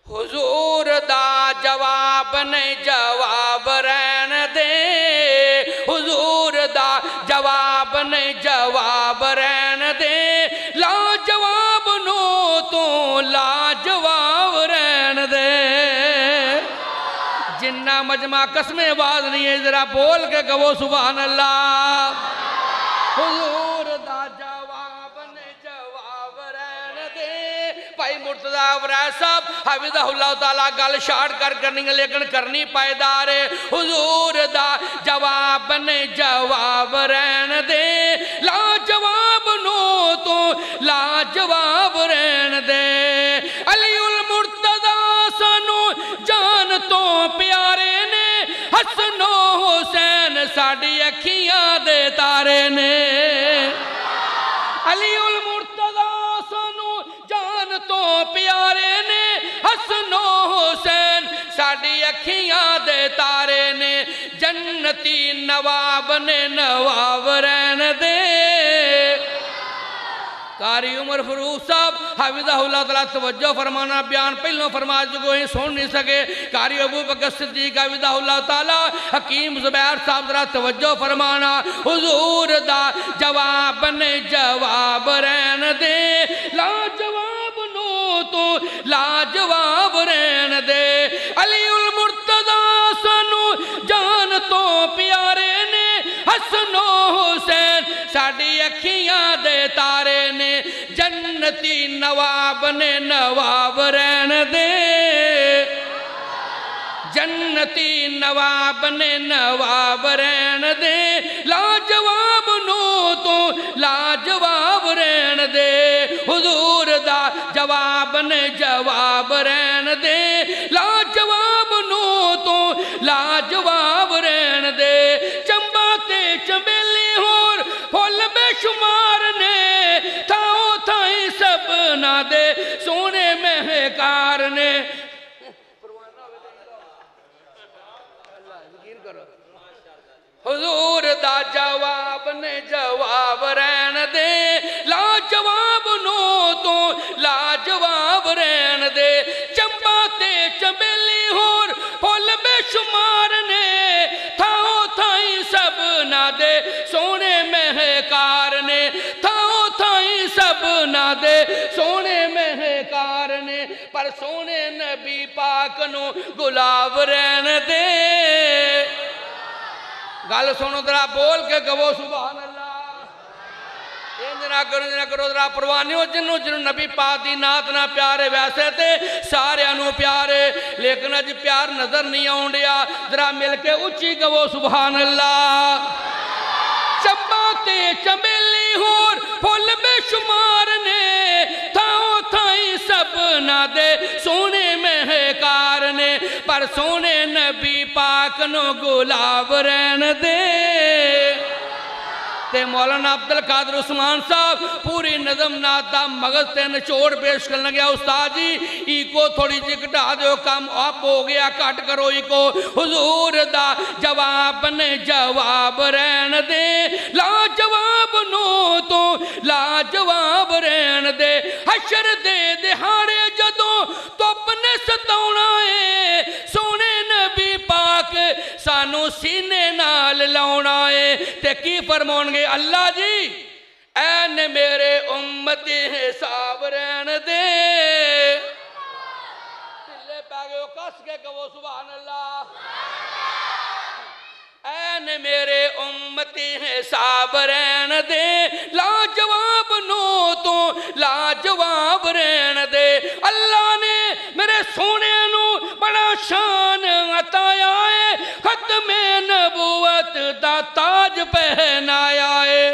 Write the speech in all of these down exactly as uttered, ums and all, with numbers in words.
حضور دا جواب نہیں جواب رہن دے حضور دا جواب نہیں جواب رہن دے لا جواب نو تو لا جواب رہن دے جنہ مجمع قسم آواز نہیں ہے ذرا بول کے کہو سبحان اللہ حضور دا جواب نے جواب رہن دے بھائی مرتضی افراز صاحب حفظہ اللہ تعالیٰ گل شارٹ کر کرنی ہے لیکن کرنی پائیدار ہے حضور دا جواب نے جواب رہن دے لا جواب نو تو لا جواب رہن دے علی المرتضی سانو جان تو پیارے نے حسن و حسین ساڑی اکھیاں دے تارے نے علی المرتضی سانو جان تو پیارے نے حسن و حسین ساڑی اکھیاں دے تارے نے جنتی نواب نے نواب رہن دے قاری عمر فروخ صاحب حفظہ اللہ تعالیٰ توجہ فرمانا بیان پہلوں فرما جو ہی سن نہیں سکے قاری ابو بکر صدیق حفظہ اللہ تعالیٰ حکیم زبیر صاحب ذرا توجہ فرمانا حضور دا جواب نے جواب رہن دے لا جواب نو تو لا جواب رہن دے علی المرتضی سانو جان تو پیارے نے حسن و حسین ساڑی اکھیاں دے تارے نے جنتی نواب نے نواب رہن دے جنتی نواب نے نواب رہن دے لا جواب نو تو لا جواب رہن دے حضور دا جواب نے جواب رہن دے لا جواب نو تو لا جواب رہن دے چمبا تے چمبیلی ہور پھول بے شمار نے تھاؤ تھائی سب نہ دے سونے مہکار نے حضور دا جواب نے جواب رہن دے لا جواب نو تو لا جواب رہن دے چمبا تے چمبیلی ہور پھول بے شمار نے تھاؤ تھائی سب نہ دے سونے مہکار نے تھاؤ تھائی سب نہ دے سونے مہکار نے پر سونے نبی پاک نو گلاب رہن دے گل سنو درہ بول کے کہو سبحان اللہ جنہ کرو جنہ کرو درہ پروانیوں جنہوں جنہوں نبی پاک دی نات نہ پیارے ویسے تھے سارے انہوں پیارے لیکن اج پیار نظر نہیں آؤنڈیا درہ مل کے اچھی کہو سبحان اللہ چمباتے چمبیلی ہور پھول بے شمار نے تھاؤ تھائی سب نہ دے سونے مہکار نے پر سونے نبی پاک نو گلاب رہن دے تے مولانا عبدالقادر عثمان صاحب پوری نظم ناتا مغز تے نچوڑ پیش کرنے گیا استاد جی ای کو تھوڑی جی کٹا دیو کام آپ ہو گیا کٹ کرو ای کو حضور دا جواب نے جواب رہن دے لا جواب نو تو لا جواب رہن دے حشر دے دہاڑے جدوں تو اپنے ستونا ہے سونے نبی پاک سانو سینے نال لاؤنا ہے تے کی فرمون گے اللہ جی این میرے امتی حساب رہن دے دلے پیگے ہو کس کے کہو سبحان اللہ این میرے امتی حساب رہن دے لا جواب نو تو لا جواب رہن دے اللہ نے میرے سونے نو بڑا شان عطایا ہے ختم نبوت دا تاج پہنایا ہے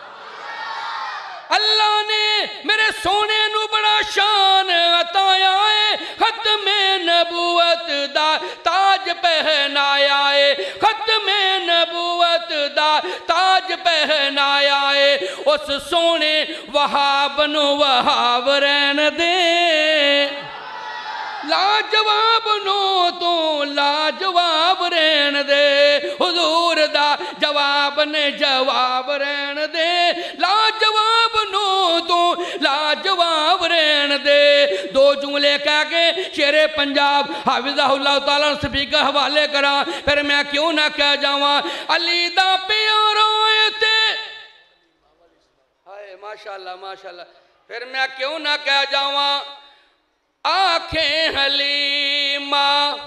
اللہ نے میرے سونے نو بڑا شان عطایا ہے ختم نبوت دا تاج پہنایا ہے ختم نبوت دا تاج پہنایا ہے اس سونے وہاب نو وہاب رہن دے لا جواب نو تو لا جواب رہن دے حضور دا جواب نے جواب رہن دے لا جواب نو تو لا جواب رہن دے دو جملے کہہ کے شیر शेरे पंजाब हाफिज़हुल्लाह ताला स्पीकर हवाले करा, फिर मैं क्यों ना कह जावा अली दा प्यारा ते हाय माशाअल्लाह माशाअल्लाह, फिर मैं क्यों ना कह जावा आंखें हलीमा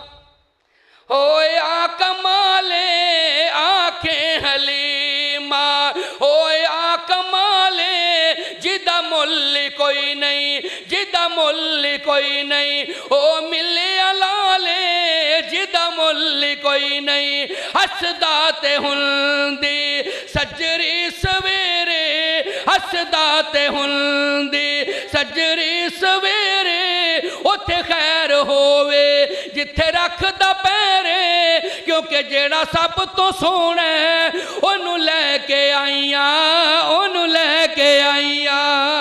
होया कमाले, आंखें हलीमा होया कमाले, जिदा मुल्ल कोई नहीं, जिदा मुल्ल कोई नहीं, ओ मिले अलाले जिदा मुल्ल कोई नहीं, हसदा ते हुंदी सजरी सवेरे, हसदा ते हुंदी सजरी सवेरे, उथे खैर होवे जिथे रखदा पैरे, क्योंकि जेड़ा सब तो सोना है ओनू लैके आईया, ओनू लैके आईया।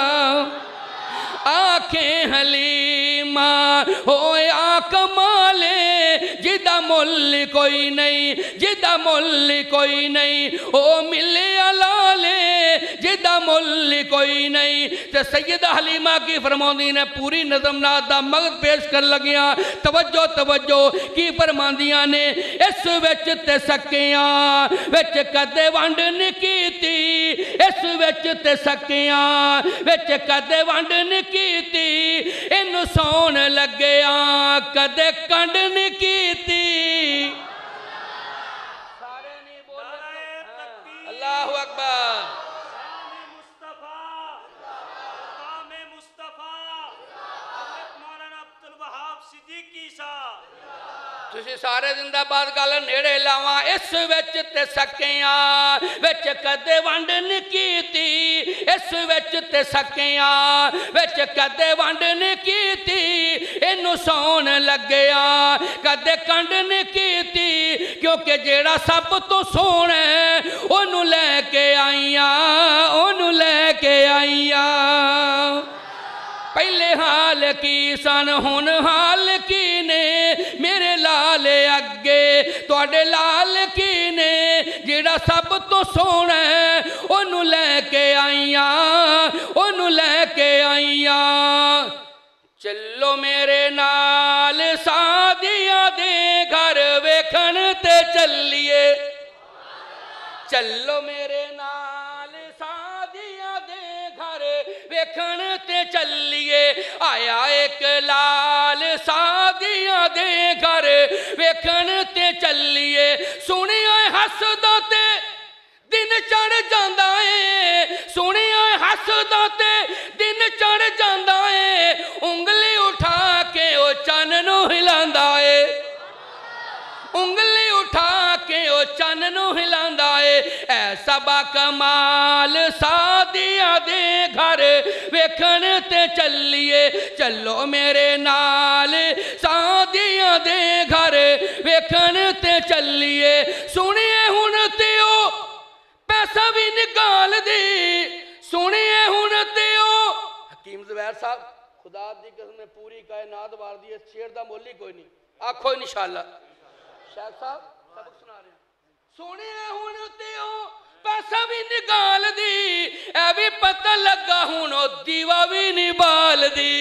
आंखें हलीमा होया कमाले, जिदा मुल्ल कोई नहीं, जिदा मुल्ल कोई नहीं, ओ मिले अलाले जिदा मुल्ल कोई नहीं। ते सैयदा हलीमा की फरमांदी ने पूरी नज़म नात दा मगज़ पेश कर लगिया, तवज्जो तवज्जो की फरमांदियां ने, इस विच ते सकियां विच कदे वंड नहीं कीती, इस विच ते सकियां विच कदे वंड नहीं कीती, इनू सौन लग्या कदे कंड नहीं कीती। सारे नहीं बोले अल्लाहु अकबर। तुसी सारे जिंदाबाद गल नेड़े लावा, इस विच ते सकियां विच कदे वंड नहीं कीती, इस विच ते सकियां विच कदे वंड नहीं कीती, इनू सौन लग्या कदे कंड नहीं कीती, क्योंकि जेड़ा सब तो सोना है ओनू लैके आईया, ओनू लैके आईया। पहले हाल की सन हुन हाल की ने, मेरे लाल अगे तुहाडे लाल की ने, जेड़ा सब तो सोना है ओनू लैके आईया, ओनू लैके आईया। चलो मेरे नाल सादिया दे घर वेखण ते चलिए, चलो मेरे नाल सादिया दे घर वेखण ते चलिए, आया एक लाल सादिया दे घर वेखण ते चलिए, सुनिया हसदा ते दिन चढ़ जांदा है, सुनिया हसदा ते दिन चढ़ जांदा है, उंगली उठा के ओ चन्न नू हिलांदा है, उंगली उठा के ओ चन्न नू हिलांदा है, ऐसा बाकमाल सादिया दे घर वेखण ते चलिए, चलो मेरे नाल सादिया दे घर वेखण ते चलिए, सुनिए हुण ते ओ पैसा भी निकाल दी, सुनिए हुण ते ओ हकीम ज़ुबैर साहब खुदा दी कसम ने पूरी कायनात वार दी, इस शेर दा मोल ही कोई नहीं, आखो इंशाअल्लाह। शेख साहब सबक सुना रहे हैं, सुनिए हुण ते ओ पैसा भी निकाल दी, ए भी पता लगा हुण ओ दीवा भी नहीं बाल दी,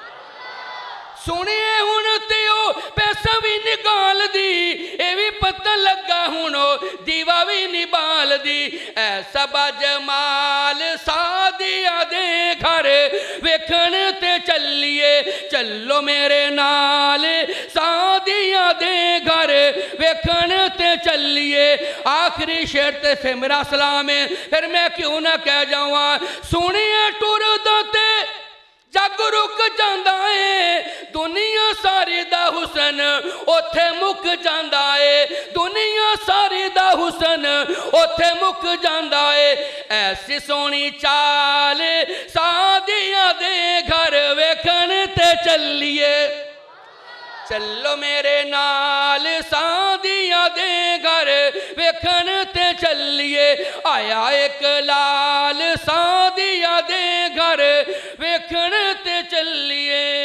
सुनिए हुण ते ओ पैसा भी निकाल दी, ए भी पता लगा हुण ओ दीवा भी नहीं बाल दी, ऐसा बाजमाल सादिया दे घर वेखण ते चलिए, चलो मेरे नाल सादिया दे घर वेखण ते चलिए। आखिरी शेर ते फिर मेरा सलाम है, फिर मैं क्यों ना कह जावा, सुनिए टुरदा ते जग रुक जांदा है, दुनिया सारी दा हुसन ओथे मुक जांदा है, दुनिया सारी दा हुसन ओथे मुक जांदा है, ऐसी सोनी चाल सादिया दे घर वेखण ते चलिए, चलो मेरे नाल सादिया दे घर वेखण ते चलिए, आया एक लाल सादिया दे घर वेखण ते चलिए।